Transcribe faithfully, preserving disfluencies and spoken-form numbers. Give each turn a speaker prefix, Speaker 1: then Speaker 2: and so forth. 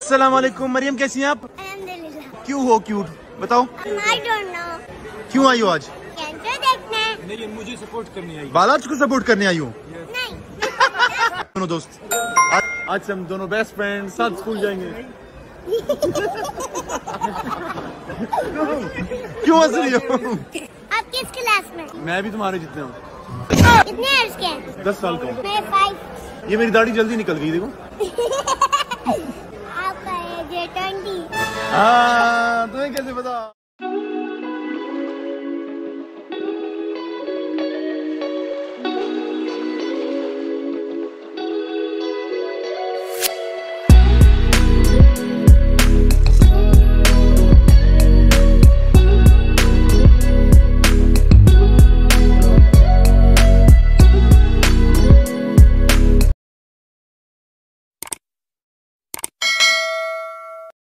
Speaker 1: अस्सलाम वालेकुम। मरियम कैसी हैं आप?
Speaker 2: अल्हम्दुलिल्लाह।
Speaker 1: क्यों हो क्यूट? बताओ
Speaker 2: I don't know।
Speaker 1: क्यों आई हो आज?
Speaker 2: कैंसर देखने।
Speaker 3: नहीं, मुझे सपोर्ट करनी आई।
Speaker 1: बालाज को सपोर्ट करने आई हूँ।
Speaker 2: नहीं।
Speaker 1: दोनों दोस्त आज, आज से हम दोनों बेस्ट फ्रेंड साथ स्कूल जाएंगे। क्यों हंस रही हो?
Speaker 2: आप किस क्लास में?
Speaker 1: मैं भी तुम्हारे जितने हूँ।
Speaker 2: कितने इयर्स के हैं?
Speaker 1: दस साल का हूँ।
Speaker 2: मैं फाइव।
Speaker 1: ये मेरी दाढ़ी जल्दी निकल गई देखो।
Speaker 2: आपका एज है ट्वेंटी।
Speaker 1: हाँ तुम्हें कैसे पता?